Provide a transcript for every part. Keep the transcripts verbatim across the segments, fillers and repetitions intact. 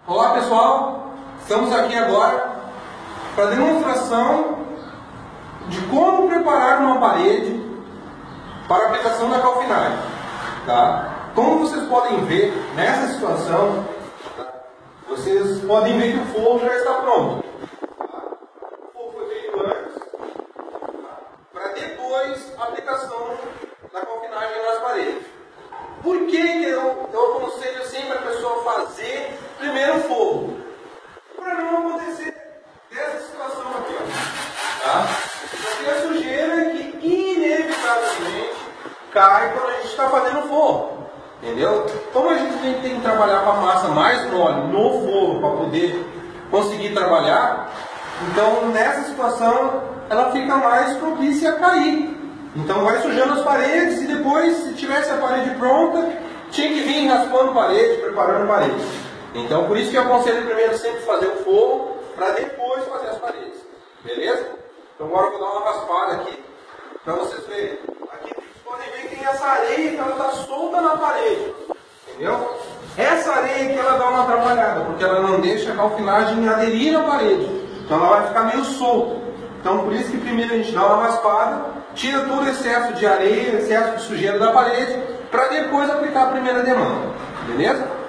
Olá pessoal, estamos aqui agora para demonstração de como preparar uma parede para a aplicação da calfinagem, tá? Como vocês podem ver nessa situação, tá? Vocês podem ver que o forro já está pronto, tá? O forro foi feito antes, tá? Para depois a aplicação da calfinagem nas paredes. Por que eu, eu aconselho sempre a pessoa fazer primeiro o forro? Para não acontecer dessa situação aqui, ó, tá? Porque a sujeira que inevitavelmente cai quando a gente está fazendo o forro, entendeu? Como a gente tem, tem que trabalhar com a massa mais mole no forro para poder conseguir trabalhar, então nessa situação ela fica mais propícia a cair. Então vai sujando as paredes e depois, se tivesse a parede pronta, tinha que vir raspando a parede, preparando a parede. Então por isso que eu aconselho primeiro sempre fazer o forro, para depois fazer as paredes. Beleza? Então agora eu vou dar uma raspada aqui, para vocês verem. Aqui vocês podem ver que tem essa areia que ela está solta na parede. Entendeu? Essa areia que ela dá uma atrapalhada, porque ela não deixa a calfinagem aderir na parede. Então ela vai ficar meio solta. Então por isso que primeiro a gente dá uma raspada, tira todo o excesso de areia, excesso de sujeira da parede, para depois aplicar a primeira demanda. Beleza?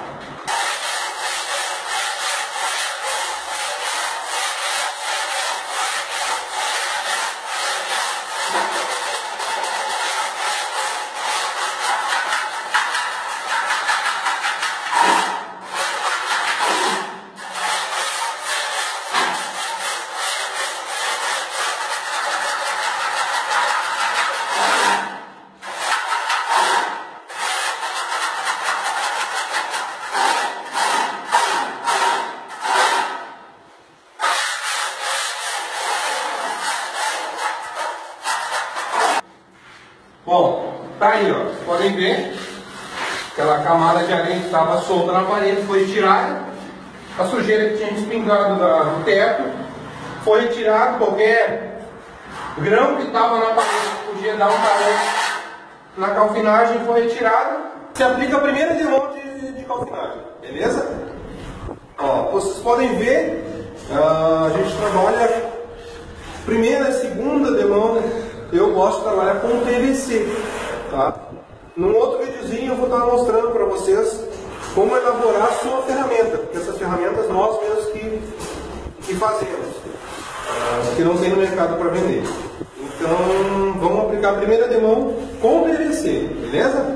Bom, tá aí, ó. Vocês podem ver aquela camada de areia que estava solta na parede foi tirada, a sujeira que tinha espingado do teto foi retirada, qualquer grão que estava na parede que podia dar um calor na calfinagem foi retirada. Se aplica a primeira demão de, de calfinagem, beleza? Ó, vocês podem ver, uh, a gente trabalha primeira e segunda demão. Eu gosto de trabalhar com P V C, tá? Num outro videozinho eu vou estar mostrando para vocês como elaborar a sua ferramenta, porque essas ferramentas nós mesmos que, que fazemos, uh, que não tem no mercado para vender. Então vamos aplicar a primeira demão com P V C, beleza?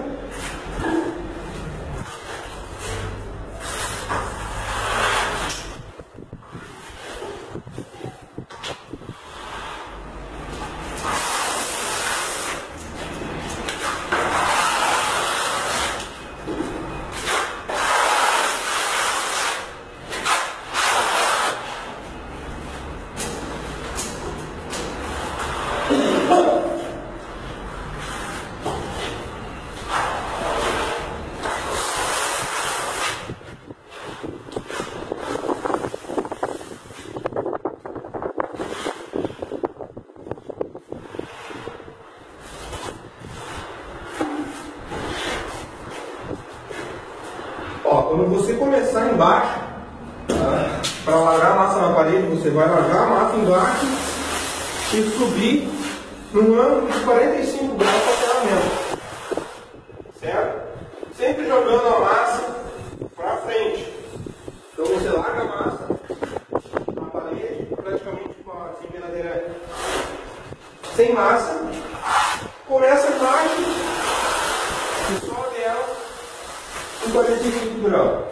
Ó, quando você começar embaixo, tá? Para largar a massa na parede, você vai largar a massa embaixo e subir num ângulo de quarenta e cinco graus com a ferramenta, certo? Sempre jogando a massa para frente. Então você larga a massa na parede, praticamente com a desempenadeira sem massa, começa embaixo e sobe ela em quarenta e cinco graus.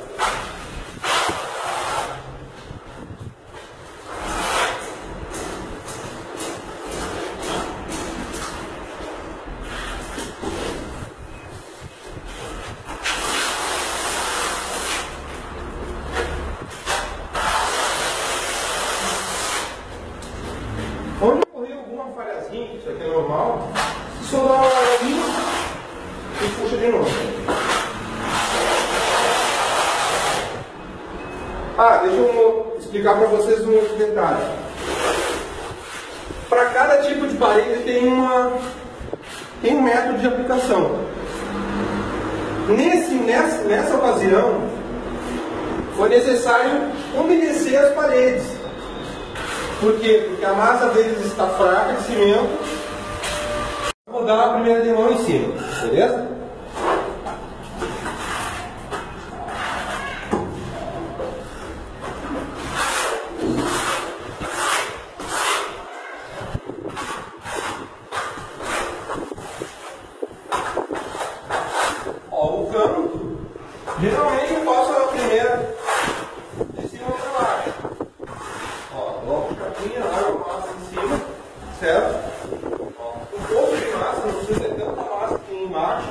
Onde ocorreu alguma falhazinha, isso aqui é normal, só dá uma olhadinha e puxa de novo. Ah, deixa eu explicar para vocês um outro detalhe. Para cada tipo de parede tem, uma, tem um método de aplicação. Nesse, nessa, nessa ocasião, foi necessário umedecer as paredes. Por quê? Porque a massa deles está fraca de cimento. Vou dar a primeira demão em cima, beleza? Ó, o cano, geralmente eu faço a primeira de cima para baixo. Ó, coloco o capinha, largo a massa em cima, certo? Um pouco de massa, não precisa ter tanta massa aqui embaixo.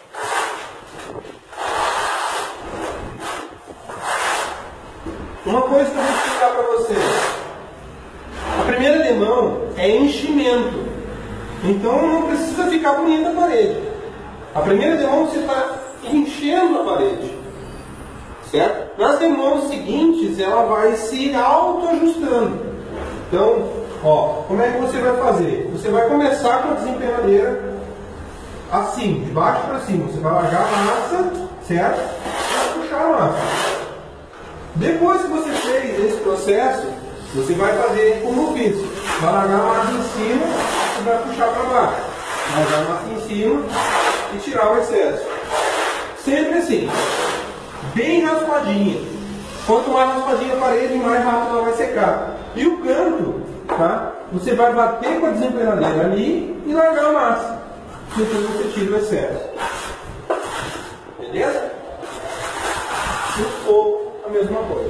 Uma coisa que eu vou explicar para vocês. A primeira demão é enchimento. Então não precisa ficar bonita a parede. A primeira demão você está enchendo a parede. Certo? Nas demãos seguintes ela vai se auto-ajustando. Então, ó, como é que você vai fazer? Você vai começar com a desempenadeira assim, de baixo para cima. Você vai largar a massa, certo? E vai puxar a massa. Depois que você fez esse processo, você vai fazer como eu fiz. Vai largar a massa em cima e vai puxar para baixo. Largar a massa em cima e tirar o excesso. Sempre assim. Bem raspadinha. Quanto mais raspadinha a parede, mais rápido ela vai secar. E o canto, tá? Você vai bater com a desempenadeira ali e largar a massa. Depois você tira o excesso. Beleza? E o fogo, a mesma coisa.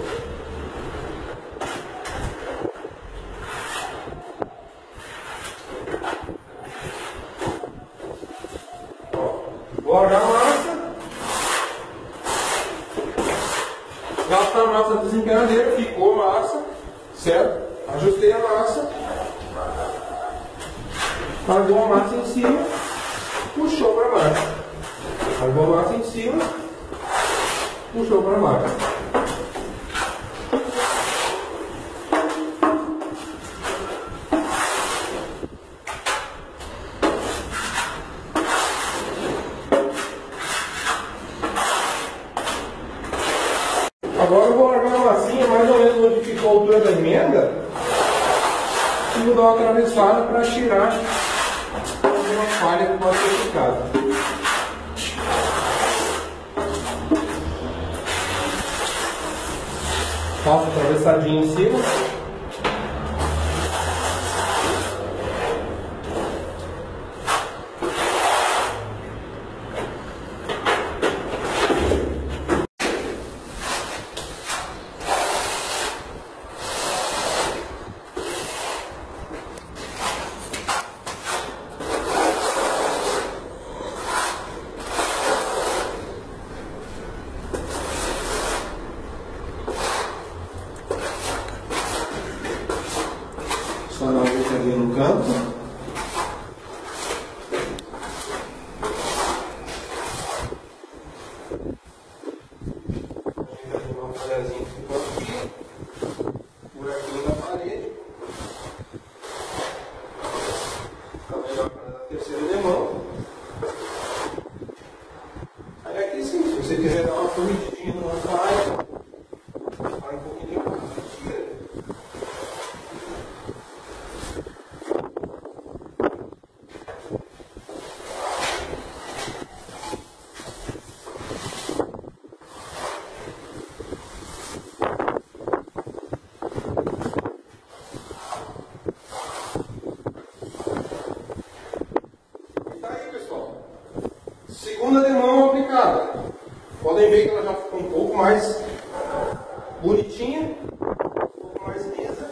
Ó, vou largar a massa. Gastar a massa da desempenadeira, ficou massa, certo? Ajustei a massa, largou a massa em cima, puxou para baixo. Largou a massa em cima, puxou para baixo. Agora eu vou largar uma massinha mais ou menos onde ficou a altura da emenda e vou dar uma atravessada para tirar alguma falha que pode ter ficado. Faço atravessadinha em cima. Só dar uma ajeitadinha no canto. Uma falhazinha que ficou aqui. Buraquinho na parede. Fica melhor para a terceira demão. Aí aqui sim, se você quiser dar uma formidinha numa falha, vai um pouquinho mais. Tira. Segunda demão aplicada. Podem ver que ela já ficou um pouco mais bonitinha, um pouco mais lisa.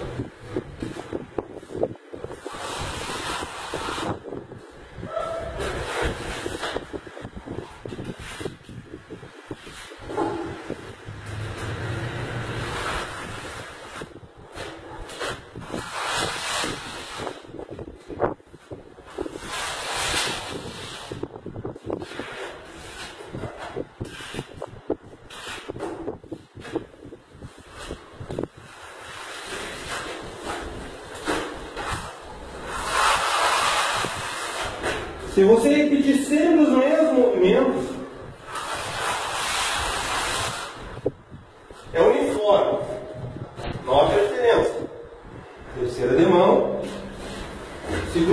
Se você repetir sempre os mesmos movimentos,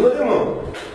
segunda demão.